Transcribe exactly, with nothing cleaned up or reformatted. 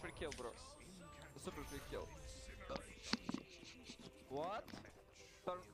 free kill, bro. A super free kill. What? Turn